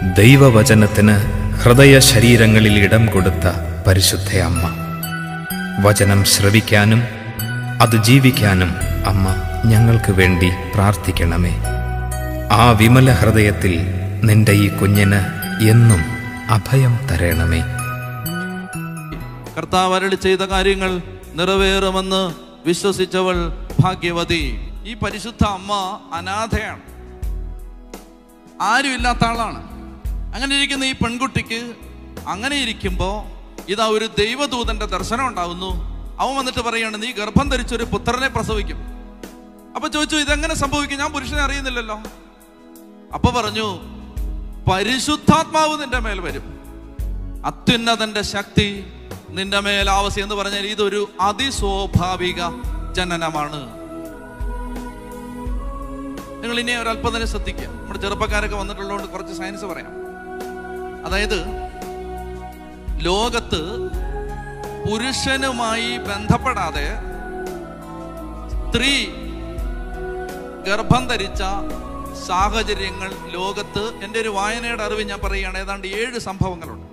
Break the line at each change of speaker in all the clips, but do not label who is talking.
ദൈവവചനത്തിന് ഹൃദയ ശരീരങ്ങളിൽ ഇടം കൊടുത്ത പരിശുദ്ധ അമ്മ, വചനം ശ്രവിക്കാനും അത് ജീവിക്കാനും അമ്മ ഞങ്ങൾക്ക് വേണ്ടി പ്രാർത്ഥിക്കണമേ. ആ വിമല ഹൃദയത്തിൽ നിന്റെ ഈ കുഞ്ഞിന് എന്നും അഭയം തരണമേ.
കർത്താവ് അരുളി ചെയ്ത കാര്യങ്ങൾ നിറവേറുമെന്ന് വിശ്വസിച്ചവൾ ഭാഗ്യവതി. ഈ പരിശുദ്ധ അമ്മ അനാഥയാണ്, ആരുമില്ലാത്ത ആളാണ്. അങ്ങനെ ഇരിക്കുന്ന ഈ പെൺകുട്ടിക്ക് അങ്ങനെ ഇരിക്കുമ്പോൾ ഇതാ ഒരു ദൈവദൂതന്റെ ദർശനം ഉണ്ടാവുന്നു. അവൻ വന്നിട്ട് പറയാണ്, നീ ഗർഭം ധരിച്ചൊരു പുത്രനെ പ്രസവിക്കും. അപ്പൊ ചോദിച്ചു, ഇതെങ്ങനെ സംഭവിക്കും? ഞാൻ പുരുഷനെ അറിയുന്നില്ലല്ലോ. അപ്പൊ പറഞ്ഞു, പരിശുദ്ധാത്മാവ് നിന്റെ മേൽ വരും, അത്യുന്നതന്റെ ശക്തി നിന്റെ മേൽ ആവസി. എന്ന് പറഞ്ഞാൽ ഇതൊരു അതിസ്വാഭാവിക ജനനമാണ്. നിങ്ങൾ ഇനി ഒരല്പം ശ്രദ്ധിക്കുക. നമ്മുടെ ചെറുപ്പക്കാരൊക്കെ വന്നിട്ടുള്ളതുകൊണ്ട് കുറച്ച് സയൻസ് പറയാം. അതായത് ലോകത്ത് പുരുഷനുമായി ബന്ധപ്പെടാതെ സ്ത്രീ ഗർഭം ധരിച്ച സാഹചര്യങ്ങൾ ലോകത്ത്, എൻ്റെ ഒരു വായനയുടെ അറിവ് ഞാൻ പറയുകയാണ്, ഏതാണ്ട് 7 സംഭവങ്ങളുണ്ട്.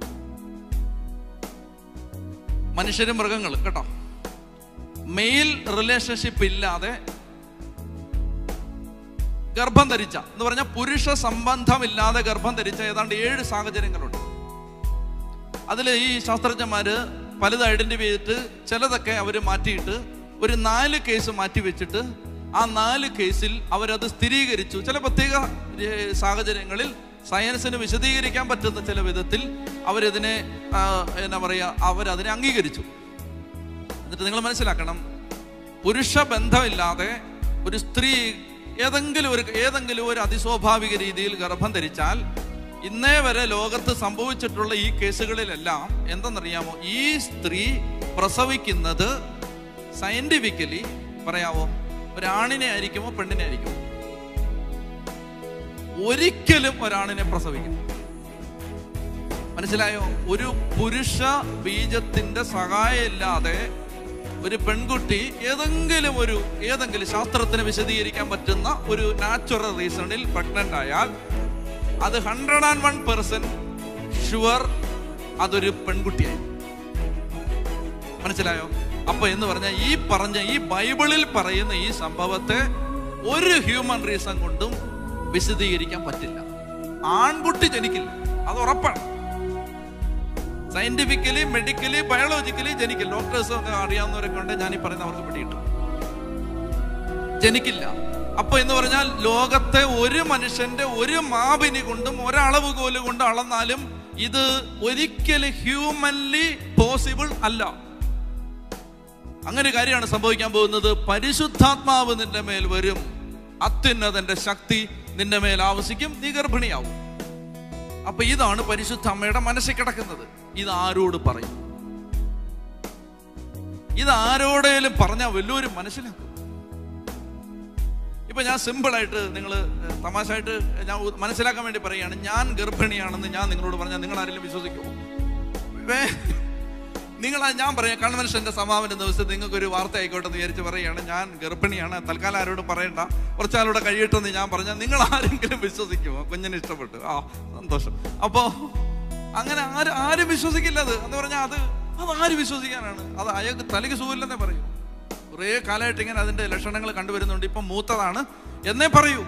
മനുഷ്യരും മൃഗങ്ങൾ കേട്ടോ, മെയിൽ റിലേഷൻഷിപ്പ് ഇല്ലാതെ ഗർഭം ധരിച്ച എന്ന് പറഞ്ഞാൽ പുരുഷ സംബന്ധമില്ലാതെ ഗർഭം ധരിച്ച ഏതാണ്ട് 7 സാഹചര്യങ്ങളുണ്ട്. അതിൽ ഈ ശാസ്ത്രജ്ഞന്മാര് പലത് ഐഡന്റിഫൈ ചെയ്തിട്ട് ചിലതൊക്കെ അവർ മാറ്റിയിട്ട് ഒരു 4 കേസ് മാറ്റി വെച്ചിട്ട് ആ 4 കേസിൽ അവരത് സ്ഥിരീകരിച്ചു. ചില പ്രത്യേക സാഹചര്യങ്ങളിൽ സയൻസിന് വിശദീകരിക്കാൻ പറ്റുന്ന ചില വിധത്തിൽ അവരതിനെ എന്നാ പറയുക, അവരതിനെ അംഗീകരിച്ചു. എന്നിട്ട് നിങ്ങൾ മനസ്സിലാക്കണം, പുരുഷ ബന്ധമില്ലാതെ ഒരു സ്ത്രീ ഏതെങ്കിലും ഒരു അതിസ്വാഭാവിക രീതിയിൽ ഗർഭം ധരിച്ചാൽ ഇന്നേ വരെ ലോകത്ത് സംഭവിച്ചിട്ടുള്ള ഈ കേസുകളിലെല്ലാം എന്തെന്നറിയാമോ, ഈ സ്ത്രീ പ്രസവിക്കുന്നത് സയന്റിഫിക്കലി പറയാമോ, ഒരാണിനെ ആയിരിക്കുമോ പെണ്ണിനെ ആയിരിക്കുമോ? ഒരിക്കലും ഒരാണിനെ പ്രസവിക്കും. മനസ്സിലായോ? ഒരു പുരുഷ ബീജത്തിന്റെ സഹായം ഇല്ലാതെ ഒരു പെൺകുട്ടി ഏതെങ്കിലും ശാസ്ത്രത്തിന് വിശദീകരിക്കാൻ പറ്റുന്ന ഒരു നാച്ചുറൽ റീസണിൽ പ്രഗ്നന്റ് ആയാൽ അത് 101% ഷുവർ അതൊരു പെൺകുട്ടിയായി. മനസ്സിലായോ? അപ്പൊ എന്ന് പറഞ്ഞാൽ ഈ ബൈബിളിൽ പറയുന്ന ഈ സംഭവത്തെ ഒരു ഹ്യൂമൻ റീസൺ കൊണ്ടും വിശദീകരിക്കാൻ പറ്റില്ല. ആൺകുട്ടി ജനിക്കില്ല, അത് ഉറപ്പാണ്. സയന്റിഫിക്കലി, മെഡിക്കലി, ബയോളജിക്കലി ജനിക്കില്ല. ഡോക്ടേഴ്സ് ഒക്കെ അറിയാവുന്നവരൊക്കെ ഉണ്ട്, ഞാനീ പറയുന്ന അവർക്ക് പിടിയിട്ടു ജനിക്കില്ല. അപ്പൊ എന്ന് പറഞ്ഞാൽ ലോകത്തെ ഒരു മനുഷ്യന്റെ ഒരു മാപിനി കൊണ്ടും ഒരളവുകോല് കൊണ്ട് അളന്നാലും ഇത് ഒരിക്കലും ഹ്യൂമൻലി പോസിബിൾ അല്ല. അങ്ങനെ കാര്യമാണ് സംഭവിക്കാൻ പോകുന്നത്. പരിശുദ്ധാത്മാവ് നിന്റെ മേൽ വരും, അത്യുന്നതന്റെ ശക്തി നിന്റെ മേൽ ആവസിക്കും, നീ ഗർഭിണിയാവും. അപ്പൊ ഇതാണ് പരിശുദ്ധ അമ്മയുടെ മനസ്സിൽ കിടക്കുന്നത്. ഇത് ആരോട് പറയും? ഇത് ആരോടേലും പറഞ്ഞാൽ വല്ലവരും മനസ്സിലാക്കും. ഇപ്പൊ ഞാൻ സിമ്പിളായിട്ട്, നിങ്ങൾ തമാശയായിട്ട് ഞാൻ മനസ്സിലാക്കാൻ വേണ്ടി പറയുകയാണ്, ഞാൻ ഗർഭിണിയാണെന്ന് ഞാൻ നിങ്ങളോട് പറഞ്ഞാൽ നിങ്ങൾ ആരെങ്കിലും വിശ്വസിക്കുമോ? ഞാൻ പറയാം, കൺവെൻഷന്റെ സമാപന ദിവസം നിങ്ങൾക്കൊരു വാർത്ത ആയിക്കോട്ടെ എന്ന് വിചാരിച്ച് പറയുകയാണ്, ഞാൻ ഗർഭിണിയാണ്, തൽക്കാലം ആരോടും പറയണ്ട, കുറച്ചാളൂടെ കഴിയട്ടെന്ന് ഞാൻ പറഞ്ഞാൽ നിങ്ങൾ ആരെങ്കിലും വിശ്വസിക്കുമോ? കുഞ്ഞിനെ ഇഷ്ടപ്പെട്ടു, ആ സന്തോഷം. അപ്പോ അങ്ങനെ ആരും വിശ്വസിക്കില്ല. അത് എന്ന് പറഞ്ഞാൽ അത് ആര് വിശ്വസിക്കാനാണ്? അത് അയാൾക്ക് തലയ്ക്ക് സുഖമില്ലെന്നേ പറയൂ. കുറേ കാലമായിട്ട് ഇങ്ങനെ അതിന്റെ ലക്ഷണങ്ങൾ കണ്ടുവരുന്നുണ്ട്. ഇപ്പം മൂത്തതാണ് എന്നേ പറയൂ.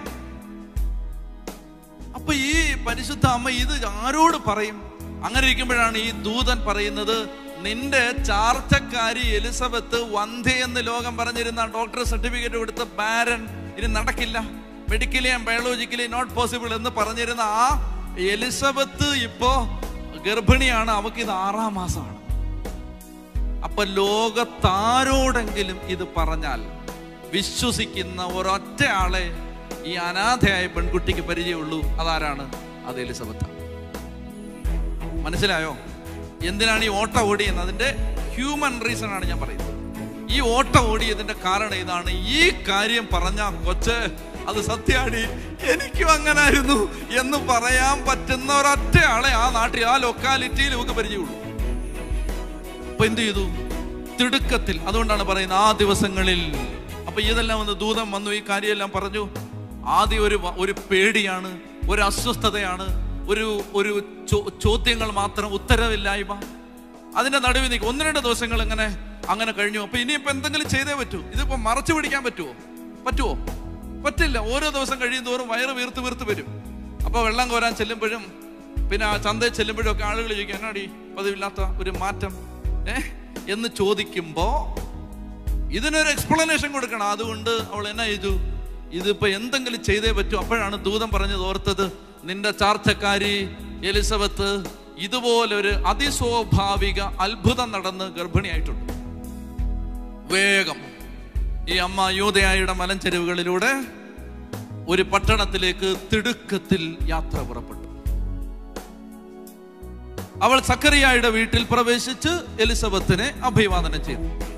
അപ്പൊ ഈ പരിശുദ്ധ അമ്മ ഇത് ആരോട് പറയും? അങ്ങനെ ഇരിക്കുമ്പോഴാണ് ഈ ദൂതൻ പറയുന്നത്, നിന്റെ ചാർച്ചക്കാരി എലിസബത്ത് വന്ധ്യയെന്ന് ലോകം പറഞ്ഞിരുന്ന, ഡോക്ടർ സർട്ടിഫിക്കറ്റ് കൊടുത്ത് ബാരൻ, ഇനി നടക്കില്ല, medically and biologically not possible എന്ന് പറഞ്ഞിരുന്ന ആ എലിസബത്ത് ഇപ്പോ ഗർഭിണിയാണ്. അവക്ക് ഇത് 6ാം മാസമാണ്. അപ്പൊ ലോകത്താരോടെങ്കിലും ഇത് പറഞ്ഞാൽ വിശ്വസിക്കുന്ന ഒരൊറ്റ ആളെ ഈ അനാഥയായ പെൺകുട്ടിക്ക് പരിചയമുള്ളൂ. അതാരാണ്? അത് എലിസബത്താണ്. മനസ്സിലായോ? എന്തിനാണ് ഈ ഓട്ട ഓടിയെന്ന്? അതിന്റെ ഹ്യൂമൻ റീസൺ ആണ് ഞാൻ പറയുന്നത്. ഈ ഓട്ട ഓടിയതിന്റെ കാരണം ഇതാണ്. ഈ കാര്യം പറഞ്ഞ കൊച്ച് അത് സത്യാടി, എനിക്കും അങ്ങനായിരുന്നു എന്ന് പറയാൻ പറ്റുന്ന ഒരൊറ്റ ആളെ ആ നാട്ടിൽ, ആ ലൊക്കാലിറ്റിയിൽ നമുക്ക് പരിചയമുള്ളൂ. അപ്പൊ എന്ത് ചെയ്തു? തിടുക്കത്തിൽ. അതുകൊണ്ടാണ് പറയുന്നത് ആ ദിവസങ്ങളിൽ. അപ്പൊ ഇതെല്ലാം വന്ന് ദൂതം വന്നു, ഈ കാര്യമെല്ലാം പറഞ്ഞു. ആദ്യം ഒരു പേടിയാണ്, ഒരു അസ്വസ്ഥതയാണ്. ഒരു ചോദ്യങ്ങൾ മാത്രം, ഉത്തരവില്ലായ്മ. അതിന്റെ നടുവിൽ നിൽക്കും. 1-2 ദിവസങ്ങൾ അങ്ങനെ കഴിഞ്ഞു. അപ്പൊ ഇനിയിപ്പോ എന്തെങ്കിലും ചെയ്തേ പറ്റൂ. ഇതിപ്പോ മറച്ചു പിടിക്കാൻ പറ്റുമോ? പറ്റില്ല. ഓരോ ദിവസം കഴിയും തോറും വയറ് വീർത്ത് വരും. അപ്പൊ വെള്ളം കോരാൻ ചെല്ലുമ്പോഴും പിന്നെ ആ ചന്തയിൽ ചെല്ലുമ്പോഴും ഒക്കെ ആളുകൾ ചോദിക്കും, എന്നാടി പതിവില്ലാത്ത ഒരു മാറ്റം എന്ന് ചോദിക്കുമ്പോ ഇതിനൊരു എക്സ്പ്ലനേഷൻ കൊടുക്കണം. അതുകൊണ്ട് അവൾ എന്നാ ചെയ്തു, ഇതിപ്പോ എന്തെങ്കിലും ചെയ്തേ പറ്റൂ. അപ്പോഴാണ് ദൂതൻ പറഞ്ഞത് ഓർത്തത്, നിന്റെ ചാർച്ചക്കാരി എലിസബത്ത് ഇതുപോലൊരു അതിസ്വാഭാവിക അത്ഭുതം നടന്ന് ഗർഭിണിയായിട്ടുണ്ട്. വേഗം ഈ അമ്മ യൂദയായുടെ മലഞ്ചെരുവുകളിലൂടെ ഒരു പട്ടണത്തിലേക്ക് തിടുക്കത്തിൽ യാത്ര പുറപ്പെട്ടു. അവൾ സക്കറിയായുടെ വീട്ടിൽ പ്രവേശിച്ച് എലിസബത്തിനെ അഭിവാദനം ചെയ്തു.